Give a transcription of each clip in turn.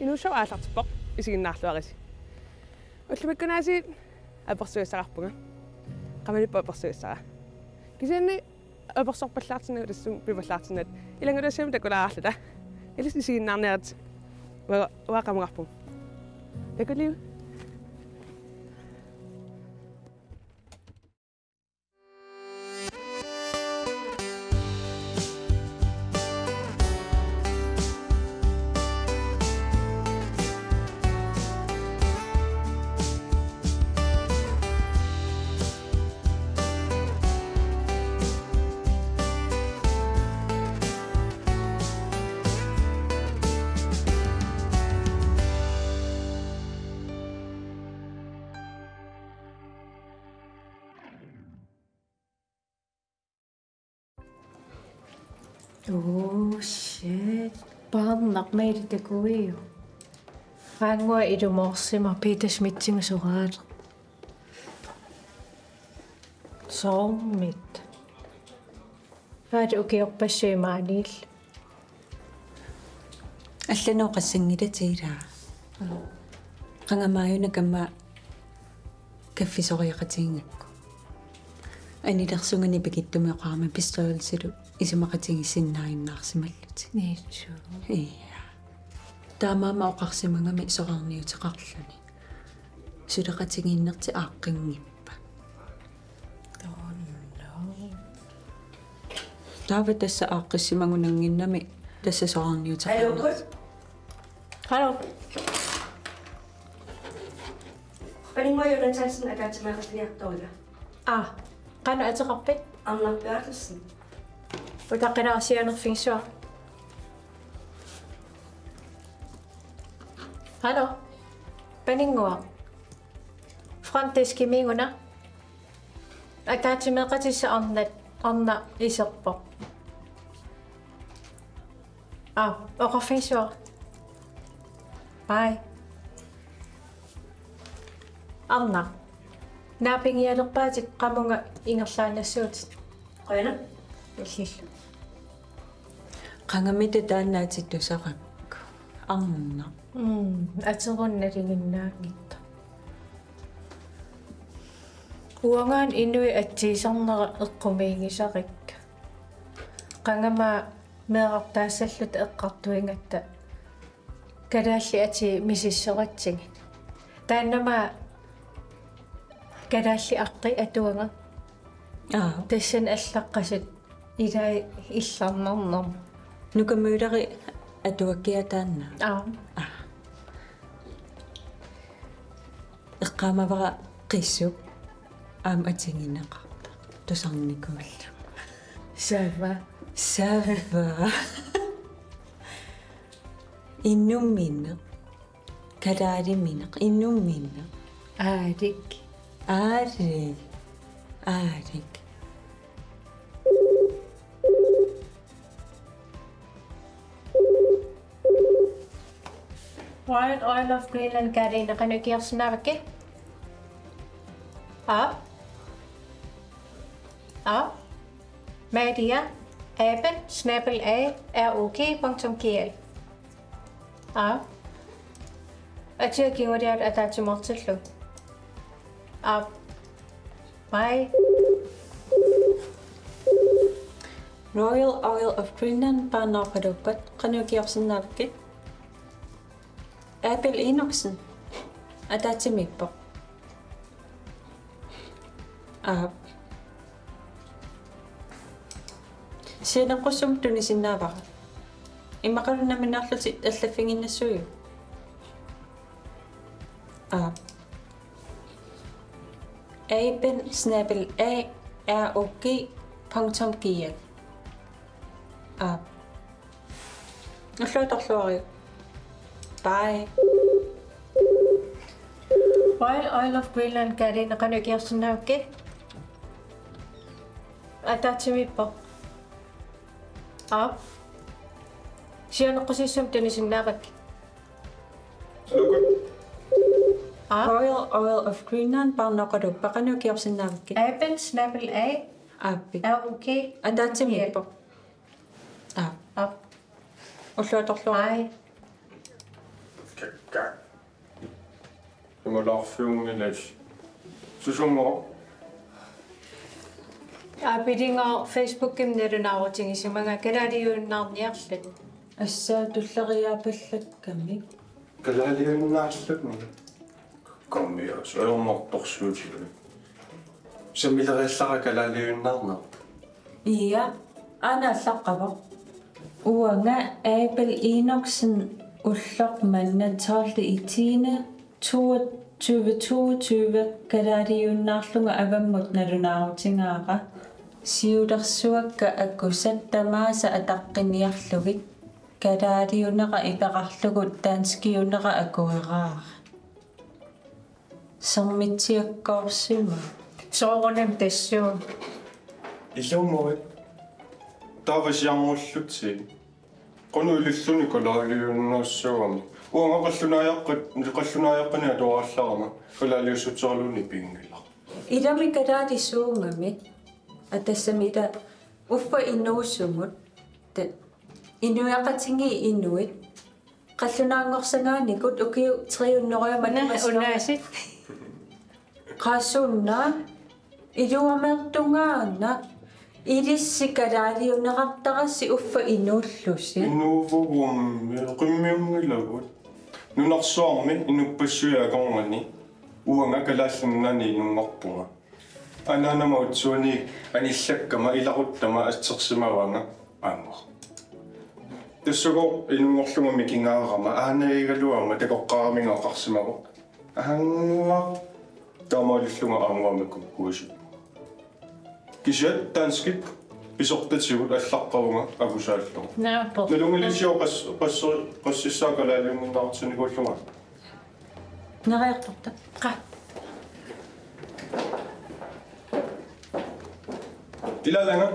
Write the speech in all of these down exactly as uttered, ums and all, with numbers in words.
инуушау аалартиппоқ исигиннаарлуарис уллумиккунаасиит аперсуиссақарпунга qamалиппа аперсуиссара кисианни аперсорпаллаартиннагу тассум пиваллаартиннат илангулассами такулаарарлута илис исигиннаарниарат ва ваақамуарпун такулиу Oh shit. Barnak med i det gode jo. Rangua i det morse med Peter Schmitting så ret. Så mitt. Hvad er det okay at besøge mig, Nil? Alle når qassangida tiira. Qangamaauna kamma kaffisoriaqatiingakku. Anilersungani pikittumeqaarma pistoolsilu исимақатигиссиннаиннаарсималлути ничо ия таамаама оқарсимангами соқарниутеқарлуни сулеқатигииннерти ааққингиппа oh no таава тасса ааққиссимагунангиннами тасса соқарниутеқарлу hallo Perningmajorden Hansen er der til mig at blive dårlig. ah kan du altså rappe Anna Bertelsen. Hvordan kan jeg se noget fint så? Hallo? Beningua. Fronteski minguna. At der til med rigtig så om net om i så på. Ah, og fint så. Bye. Anna. Napping jeg nok bare til kamunga ingerlande sødt. Rønne. Lille. qangamita taannaatittusaqakku arnunna Mm, aterunnalinginnaangittu. Uangaan inui atsiisarnera eqqumiingisarik. Qangama meeqartaassallut eqqartuingatta. Kadaalli ati misisseratsing. Taannama kadaalli aqqi atuanga. ah Tassan allaqqasut ilai illarnarnam. nukammuulari atuakkiataanna Ah. ah eqqaamavara qissup aam atinginneqarta tusarnikuullu Sava. sava innumminne kalaalimmineq innumminne Aadik. aarik aarik Royal Oil of Greenland Garden kan du give os navke? Ja. Ja. Media appen snappel a rok punktum g l. Ja. At jeg giver det at der til mig til slut. Ja. Bye. Royal Oil of Greenland paanarpalupat qanukiorsinnavke Apple Inoxen atatimippo ah Sinequsum tunisinnavara imaqalunnaminarluti allaffinginnassuyu ah appen snappel a rok punktum g l ah Nalluutorluari bye Royal Oil of Greenland Garden kan du give os navke? At der til mit på. Ja. Siger du præcis som den i sin navk? Royal Oil of Greenland paanaqaluppa qanukiorsinnavke Appen snappel a aappi rok atatimippo ah Ja. ulluutorluari Bye. ималаарфиунгилас сусуммо апидингаа фейсбукким нерунаарутингисимага калаалиууннаарниарлат ассаа туллериаапаллакками калаалиуннаарлутни коммиа соёрморторсуутигу самилериаллара калаалиуннаарна ия ана аллаққава уанга Apple Inoxen уллоқ маннатаалли итине toogtyve toogtyve калаалиуннаарлунга аваммут налунаарутингаара сиулерсуакка аккусат тамааса атаққиниарлугит калаалиунера иперарлугут таанскиунера акуераа сэрмитсиаккоорсима соорунам тассуу илуммори тавасиармуллутси qoну илиллуни калаалиуннаассууами уанга қаллунааяққат қаллунааяққани атуаалларама калаалиуссутерлуни пингилла идами калаалисуунгами атассамита уффа иннууссумут та инуяқатинги иннуит қаллунаангорсангааникут укиу триуннериамана унаасит qaasunna iluamertungaanna ilissi kalaaliunerartarassi uffa inuullusi инуувугум qimmiungilagut nunarsuarmi inuppassuyaakorngani uanga kalaallunnaani inunngorpunga anaanama utsuani anillakama ilaruttama atsersimavanga aangor tassugo inunngorlungami kingaarama aanaigaluama takoqqaaramingaaqarsimago aangua таамааллунга аангуамакку куусу кисят танскит писортатсигут аллаққавунга агусааллу нааппо налунгилисио қас қассо қассиссаакалаалунгуннаартуникууллунга нариарторта qa тилаланга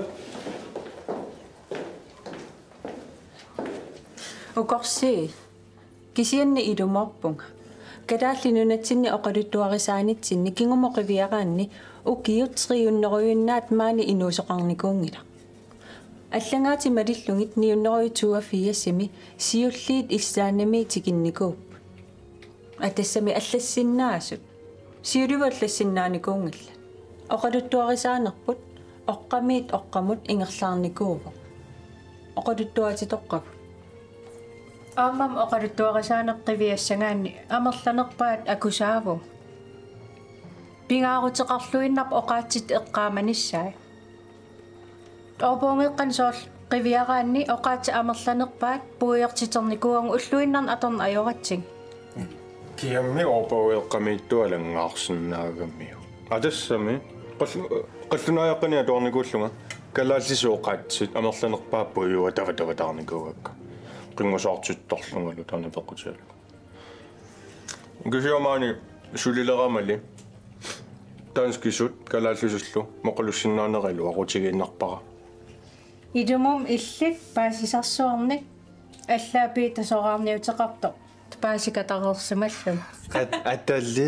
укорси кисианни илуморпунга калааллинунатсинни оқалуттуарисаанитсинни кигумоқивиараанни укиутриуннеруйуннаат маани инуусоқарникуунгила аллангаати малиллугит ниуннеруйутуафиассими сиуллиит иллаанами тикинникууп атассами аллассиннаасут сиулива аллассиннааникуунгилла оқалуттуарисаанерпут оққамиит оққамут ингерлаарникуува оқалуттуатитоққав аамам оқалуттуарисаанеққивиассагаанни амерланерпаат акусааву пингаарутеқарлуиннап оқаатсит эққааманиссаа оопоонгеққан соол қивиараанни оқаатси амерланерпаат пуиертитерникуангу уллуиннарн аторн ajоратсиг киамми оопауеэққамииттуалангаарсиннаагаммиу атассами қаллунааяққани атуарникууллунга калааллисуоқаатсит амерланерпааппу юа таватаватаарникууакка qingusartuttorlungalu tarnipeqqutialu gisiamaani sulileraamali taanskisut kalaallusullu moqalussinnaanerilu aqutigiinnarpara идумум иллит паасисарсуарник аллаапи тасораарниутеқарто паасикатарерсималлу аталли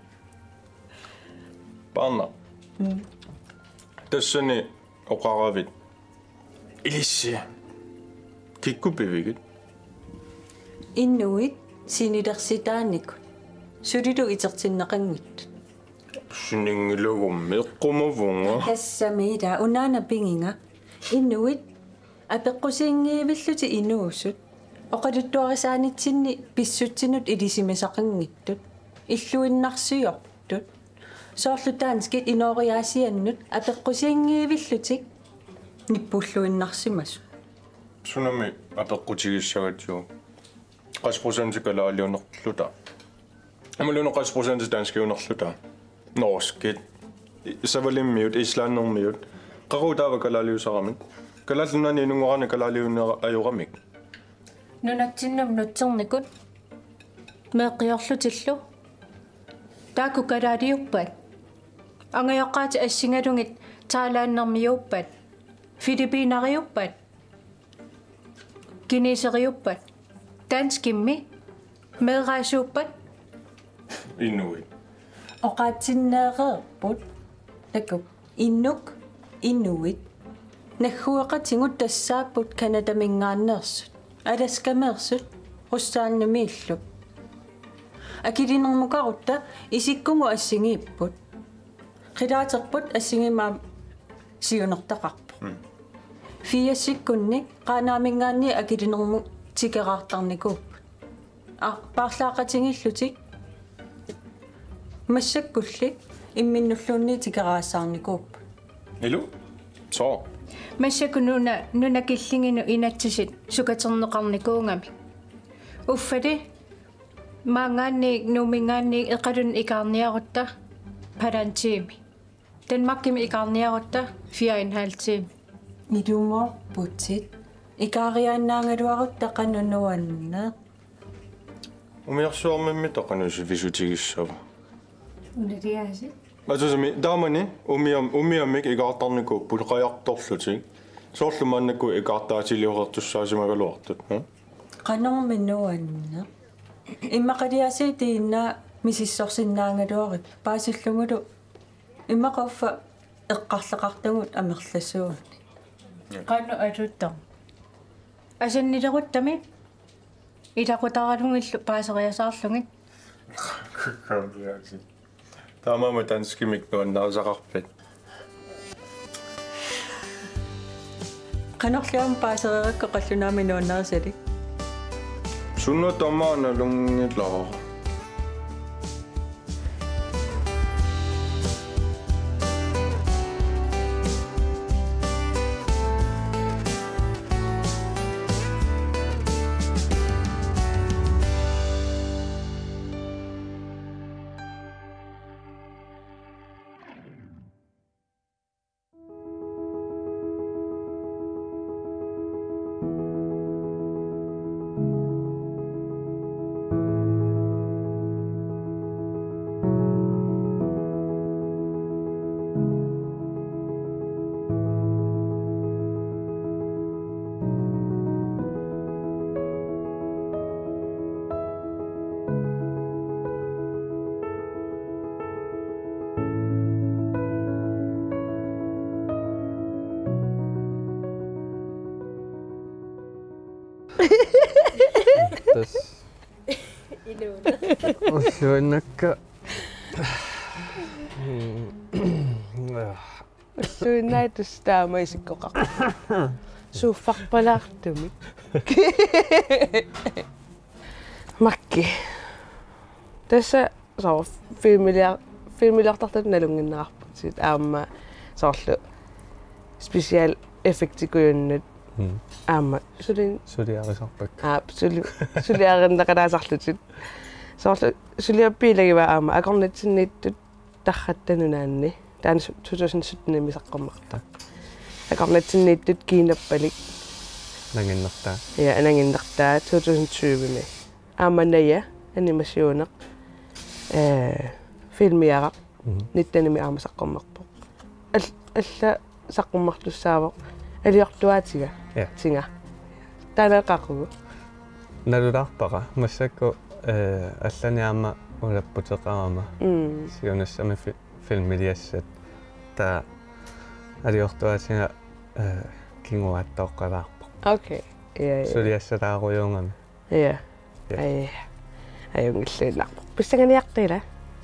паана тассани оқаравит илисси киккупивигит иннуит синилерситааникут сулилу итертиннеқангит синингилугумми эққумавунга тассамида унаана пингинга иннуит апеққусингиивиллути инуусут оқалуттуарисаанитсинни писсутсинут илисимисақангиттут иллуиннарсуйортут соорлутаанскит инориаасианнут апеққусингиивиллутик ниппуллуиннарсимасу сунами апеққутигиссагатсуу qas procent kalaalliunerluta амалуно qas procent danskiunerluta norskit savalimmiut islaannermiut qarutaava kalaalliusaramit kalaallunnani inungorani kalaalliunnera ajuramik нунатсиннам нутсерникут меэққиорлутиллу тааку калаалиуппат ангаяққаати ассингалугит таалааннэрмиуппат филиппинариуппат кинесериуппат танскимми меэраасууппат инуит оқаатсиннеерерпут таку иннук инуит наггуеқатингут тассааппут канадамингааннерсут аласкамерсут руссааннамииллу акилинэрмукарутта исиккугу ассигииппут қилаатерпут ассигимаа сиунертақарпу фиассиккунни қаанаамингаанни акилинэрму тикераартарникууппут а паарлаақатингиллутик массаккулли имминнуллуунни тикераассаарникууппут илу соо массакунуна нунакиллингину инатсисит сукатернеқарникуунгами уффати маангаанни нумингаанни эқалун икаарниарутта палаантиими Danmarkimi икаарниарутта four and a half тим нидуморпутсит икаариааннаангалуарутта қанунуанна умиарсуармимми тоқанус висутигиссава унадиаси атусами даамани умиам умиаммик икаартарнику пулеқаярторлутик соорлумааннакку икаартаатилиорертуссаасимагалуартут ха qanорминуанна иммақалиаси тиинна мисиссорсиннаангалуарит паасиллугулу иммақарфа эққарлеқартагут амерлассуун qannu atuttor асаннилеруттами илақутаралунгиллу паасериасаарлугит таамаама танскимик нуаннаасақарпит qanорлуам паасереракку қаллунаами нуаннерисали сунна тамаана лунгиллаа Tas Usuinakka Usuinaitus taamaisikkoqaq suuffarpalaartumik makki tassa sor filmilia filmiliartartat nalunginnaarput sit aamma soorlu special effektikuyunnut аама сулин сулиарисарпак аа сулу сулиариннакалаасарлутит соорлу сулиаппиилагива аама акорнатсиннииттут тарраттанунаанни таана two thousand seventeen мисаққармарта акорнатсиннииттут кинаппалик нангиннертаа я анангиннертаа two thousand twenty ми аама ная анимасионеқ э филмиарaq ниттаними аамасаққармарпо ал алла саққуммартуссаавоқ алиортуаатига тинга таанеқақугу налулаарпара массакку э алланиаама улаппутеқарама сиунассами филмилиассат та алиортуаатига э кингуаттоққалаарпо окей я сулиассалааруйунгами я ай аюнгиллуинарпо писсаганиартила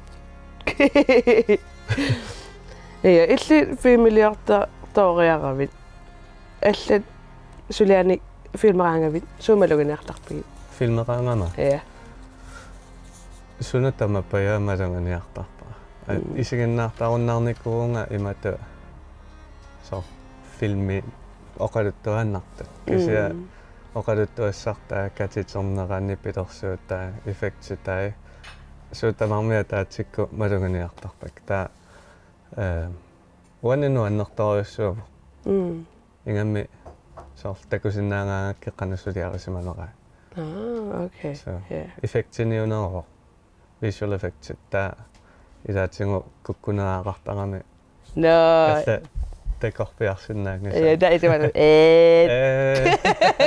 я илли фимилиарта тоориаравит аллат сулиани филмераангавит суумалугиниартарпиги филмераангама я сунатама паяамаланганиартарпа исигиннаартаруннаарникуунга имата со филми оқалуттуаннартат кися оқалуттуассартаа катитернераанни пилерсуутаа эффектитаа суутамармиа таатикку малугиниартарпак таа э уаннину аннэрториуссуува м ингамми соор такусиннаангаангакки канассулиарисиманераа аа окей я эффектиниунероо visual effects та илаатингу куккунераақартарами но алла такорпиарсиннаангас я да итэмэ э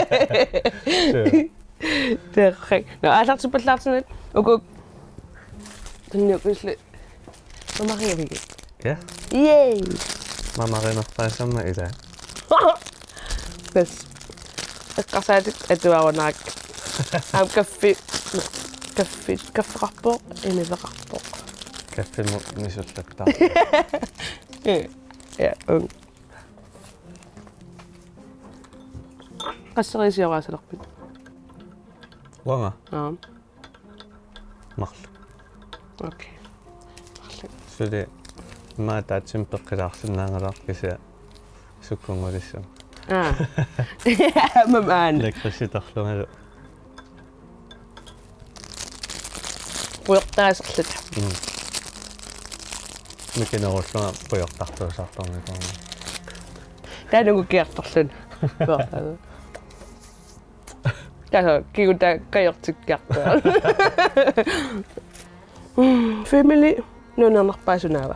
тэрхэ но алартипаллаартинат уку тэннэкүслэ мамариавиги я ей мамаринертаасамма ила бес эққарсаатик атуарунаак ам каффи kaffi kaffeqarpoq iniveqarpoq Kaffil misullaktaa. ja ung qasseriisioraasalerpit Wanga aa marl. okay Sudi ma taatsim peqqilaarsinnaangalaq kisia sukkungulissu. aa mamaan Elektrisitarlungalu. puyortaaserlut Mikinerullunga puyortartuusartornikorma. taanungu kiartorlun puyortaalu taso kiguta kajortikkiartua family nunernerpaasunaava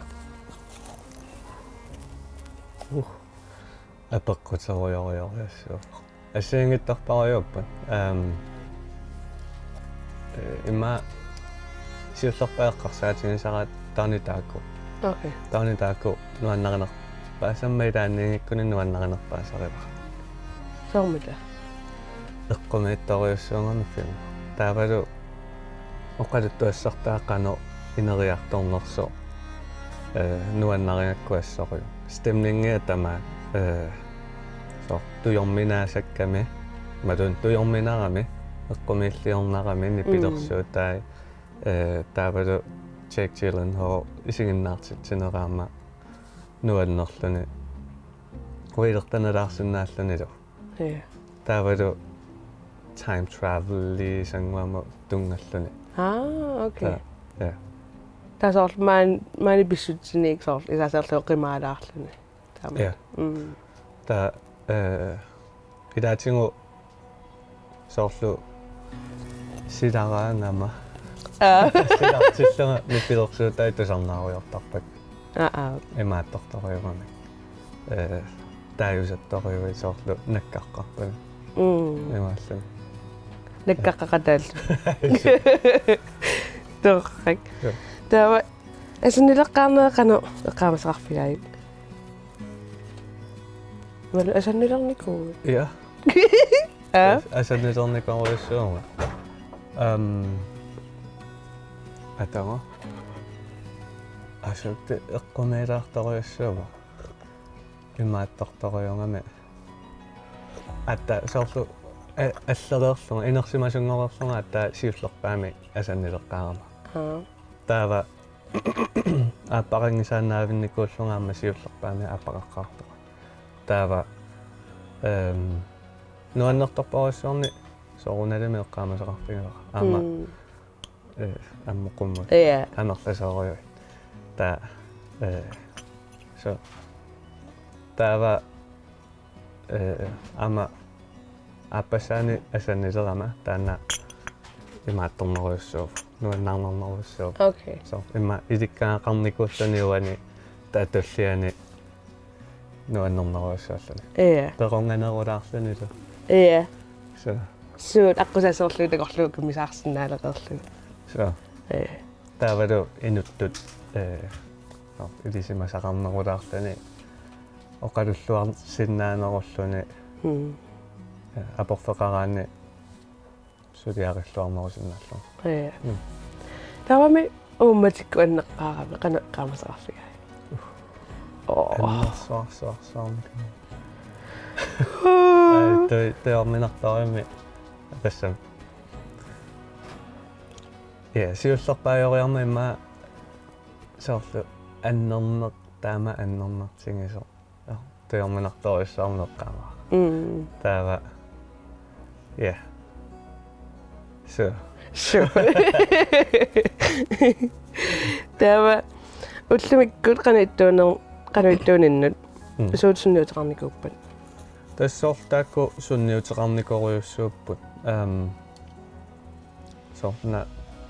Apeqqutserujorioriassuuq. Assiingittarpariuuppat. Ehm imma siullerpaeqqarsaatinisaraat taarnitaakku. okay Taarnitaakku nuannarinerpa паасаммаилааннингиккуни нуаннаринерпаасарива сормила эққумииттариуссуунгарми таавалу оқалуттуассартааққано инериарторнерсо э нуаннарингаккуассориу стемнингиа тама э со туйорминаасакками матун туйорминарами эққумииллиорнарами нипилерсуутаи э таавалу Jake Gyllenhaal исигиннаартитсинераама нуаннерлуни уилертаналаарсинааллунилу я таавалу time travel ли сангуама тунгаллуни аа окей я тасоор маан маани биссутсиник соор исаасерлу qimaalаарлуни таама я м та э идаатингу соорлу силараангама аа силартиллунга ниппилерсуутаи тусарнааруйортарпак аа аа эмаатторториумами э тааюсатториуи соорлу наккаққарпани м эмааллу наккаққатааллу торрак тава асинилеққарнеқано эққаамасақарфигаи вал асаннилерникуу я аа асаннилерникоруйуссуунга ам атамо асукте эққумеилаарториуссуува имааттарториунгами атта соорлу аллерерлунга инерсимасунгорерлунга атта сиуллерпаами асаннилеққарама аа таава аппарангисаанаавинникууллунгаама сиуллерпаами аппақаққартора таава эм нуаннерторпоруссуарни сооруналими эққаамасақарпигава аама э аммоқуммут я анерласоориуи та э со таава э ама аппасаани асаннилерама таана имаатторнеруйуссуу нуаннаарнернеруйуссуу окей со имма иликкаақарникууллуниуани таатуллиани нуаннернеруйуссуаллуни я перонганерулаарлунилу я со суут аққусаасерлуу такорлуу кумисаарсинаалеқерлуу со э таавалу инуттут э но илисимасақарнерулаарлуни оқалуллуар синнаанеруллуни м апорфеқараани сулиариллуарнерусиннааллу я тавами уумматикку аннеққарами қанеққаамасақарфигаи оо аннерсуарсуарсуарми э той тоорминартарими тассам я сиуллерпаажориарма имма соорлу аннернер таама аннернертингисо а тоорминарториссаарнеққаама м таава я so sure тава уллумиккут каниттуунер кануиттууниннут суутсунниутеқарникууппат тассоорлтаакку сунниутеқарникориуссууппут аам сорна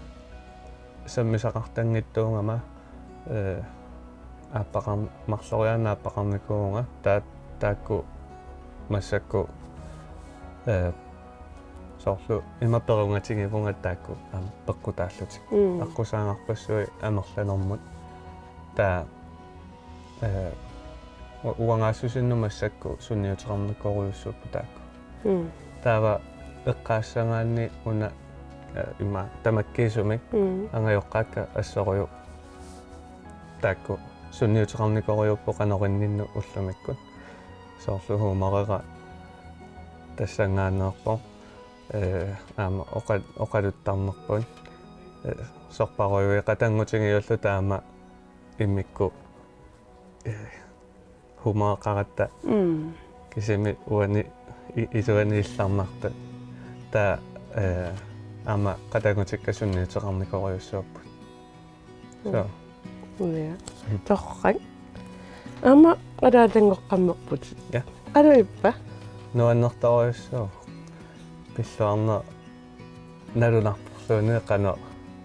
саммисақартангиттуунгама э аппақар марлориаана аппақарникуунга таа таакку массакку э соорлу имаперунгатигивунга таакку аам пеққутааллутик аққусаангарпассуи амерланэрмут таа э уангаасусиннумассакку сунниутеқарникориуссууппу таакку м таава эққаассангаанни уна имма тамаккиисумик ангаёққаакка ассориу таакку сунниутеқарникориуппо канориннинну уллумиккут соорлу хуумарера тассангаанеерпо э аама оқа оқалуттарнерпут сорпаруйуи қатангутингиуллу таама иммикку э хумаақаратта кисими уани исуаниилларнарта та э ама қатангутиккасунниутеқарникориуссуаппут со уя торрак ама адаатангоққаммерпут я алуиппа нуаннэртариуссуу пиллуарна налунарпурлуунеэ қано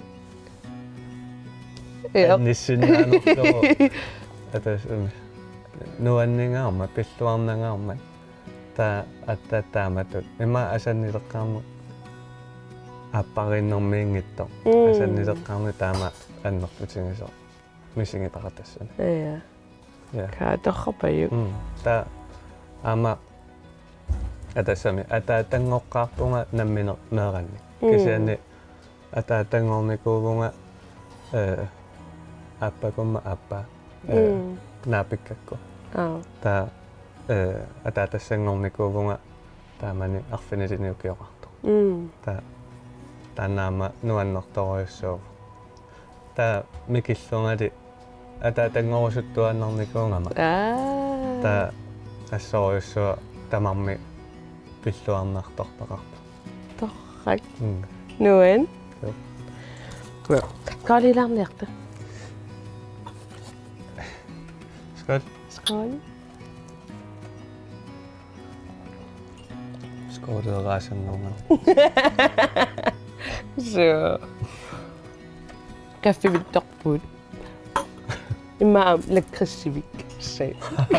э ниссинаанерлоо атасуми нуаннингаама пиллуарнангаарма та аттааттааматут има асаннилеққарму аппариннэрмиингитто асаннилеққарму таама аннэрпутингисоо мисингитақатассуна я я кааторрапаю та ама атасами атаатангоққарпунга намминер мееранни кисианни атаатангорникуувунга э аппакумма аппа э наапиккакку аа та э атаатассангорникуувунга таамани арфинилиниукиоқарту м та танаама нуаннэрториуссуу та микиллунгали атаатангорусуттуаннарникуунгама аа та ассориуссуа тамарми пиллуарнартортақарпа торрак м нуэн Jo. калиларниарта скал скал скоодераасаннерма så kaffevittorput имма лакриссивик сай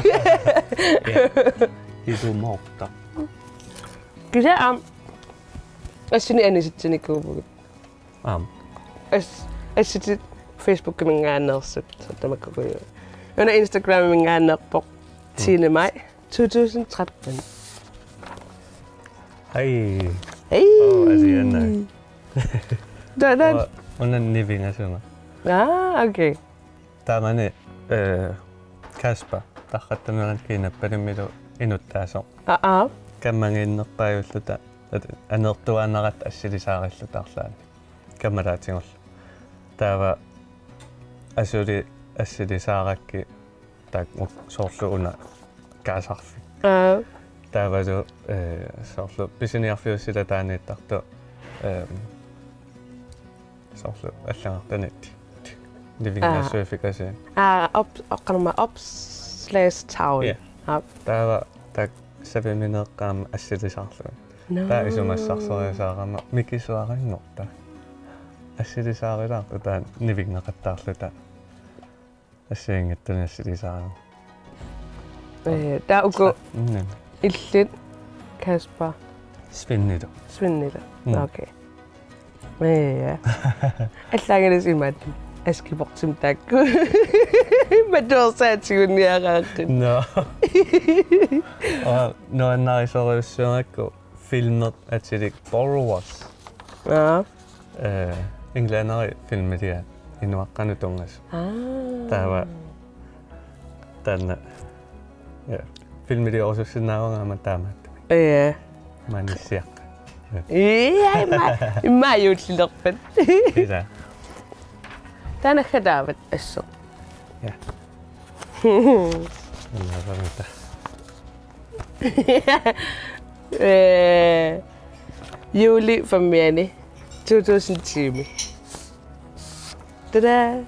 исуморта киса ам ассини аниситсиникуупугут ам ас ассити фейсбук мингаанерсут тамаккуйу уна инстаграм мингаанерпоқ тине май tyve tretten ай эй о азианна да да унан нивингасуна а окей таамани э каспа тахаттанеран кинаппалиммилу инуттаасо а а каммангииннерпааюллута анертуаанерат ассилисаариллутаарлаани каммалаатингорла таава асули ассилисааракки таак соорлу уна каасарфи а таавалу э соорлу писиниарфиуссила таанииттарту э соорлу аллагартанит ливингасуификасиан а оп оққарма опслэс таун ап таава так савиминеққаама ассилисаарлуга таа исумассарсериасаарама микисуарингорта ассилисаарилаарта таа нивигнеқаттаарлута ассиингаттуни ассилисаарам э таа уку нэ иллит каспа спиннидо свиннила окей э аллагалис имат аскипортим таакку мадорсаатигунниарааққит no а но нарисориуссуакку филмер атилик borrowers аа э ингланери филмилиа инуаққану тунгас аа таава танна я филмилиа осуссинаагаама таамаат э маниссиақ э ма имаюуллерпат ида тана хадават ассо я навамита э юли фамиани tyve tyve Tada!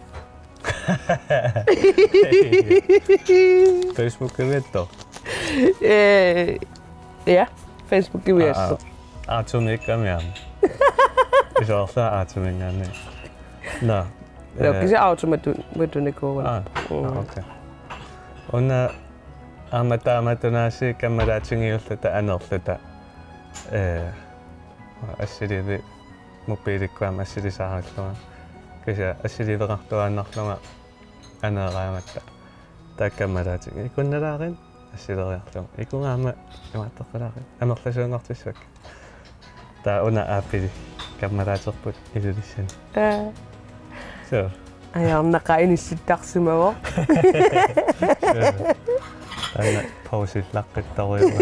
Facebook ретто э ja, Facebook gi vi også. Atomikamiam. Isoorsаа aatomingaanni. No. Joo, kyllä se automatun matun koon. Ah, okay. Ona amataamatunasi kammalaatingiullata anerluta э ассиливи мопиликкуам ассилисаараллуга кися ассиливеқартуааннарлуга анерааматта таккаммалаатиг икунналаарин ассилериарлуга икунгаама имааттеққалаарин амерласуангортиссак таа уна ааппили каммалаатерпут илулиссани аа so аярнақаини ситтарсимава тана паусиллаққиттаруйума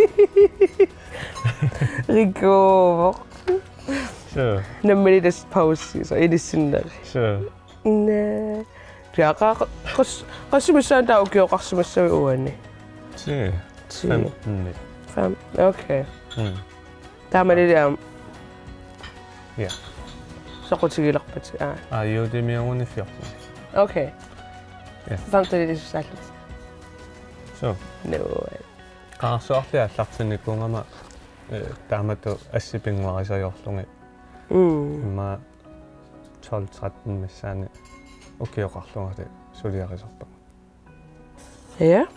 риково so наммалитас пауси со илиссиннери so нэ яка қос қосмиссан таукиоқарсимассави уани си си фам не фам окей м тамалилиам я соқутигиларпати аа а юдемиуни фиорна окей Ja. фанталилиссааллу so no qaarsuarli аллартинниккунгама э таамату ассипингуарисаёрлунги м имма tolv tretten миссаани укиоқарлунгати сулиарисарпа ja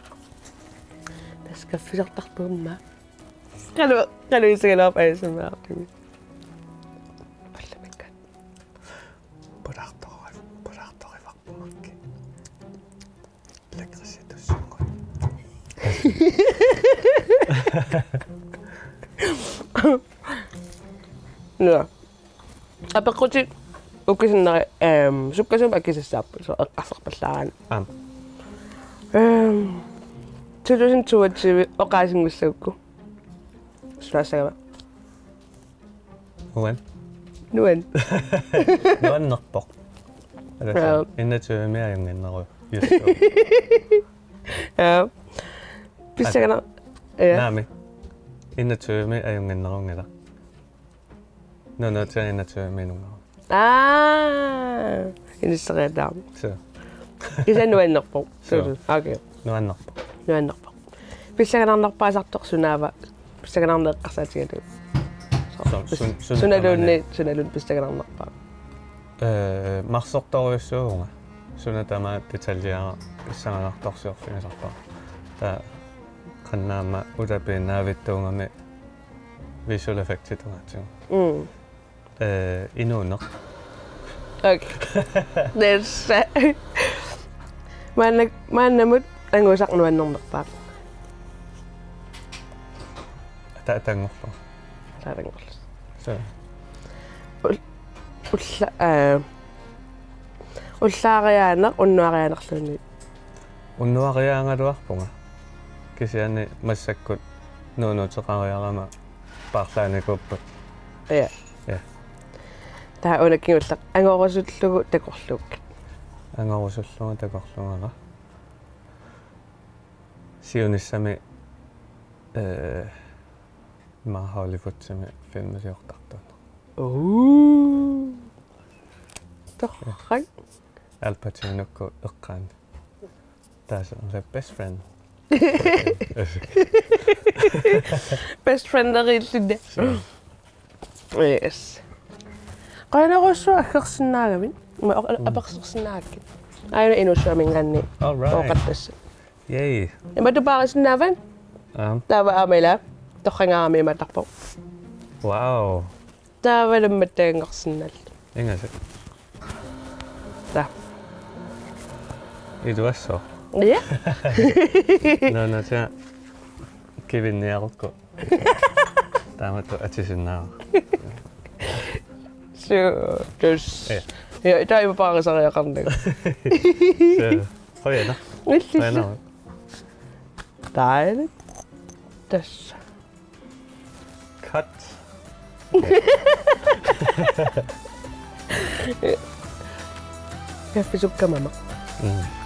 das skal fyrtартарпуумма қалу қалу исагалаап аасамаартими алламаккат пулаарторай пулаарториварпумакки лекриситуссунгут ja апеққути укисиннери эм суккасум акисассааппу со эққарсарпаллаарани аам эм twenty twenty-two оқаасингуссагукку слаасагава уэн нуэн нуаннерпоқ аласа иннатуумиаангиннеру юссу ja писсагана ja наами иннатууми аюнгиннерунгила нонотя иннатууминунгара аа инисериатаам so исануаннерпо Sure. окей нуаннерпоқ нуаннерпо писсаганарнарпаасартор сунаава писсаганарнеэққарсаатигалу суналуунни суналуун писсаганарнарпаа э марсорторуйуссуунга сунатама деталиара писсаганарторсиорфинасарпаа та каннаама утапинаавиттуунгами visual effects тунгатсуг м э инуунер окей that's манна маннамут ангусарнуаннернерпаа таатангорлу таатангорлу so улла аа уллаариаанеқ уннуарианерлүни уннуариаангалуарпунга кисиани массаккут нуунуутеқариарама парлааникуппут ja ja таа унаккиуллақ ангорусуллугу такорлук ангорусуллуга такорлугара сиуниссами э ма Hollywood-сами филмисиортартуна оо тохрай Al Pacino-кку эққаани тааса the best friend best friend эриллунна yes qanarussua aggersinnaagavin ma apersersinnaakki aina inussuaminganni all right oqattassa yay imatu paarisinnavan um taava aamila torrangaami matarpo wow taava lammattaangersinnall ingase ta iduasso ja no no tia kivinniarukku taamatu atisinnaava so dus Ja. ja taiva paarisariaqarnaga so hoyana illissa hoyana dejligt tässä cut kaffe sukkamama mm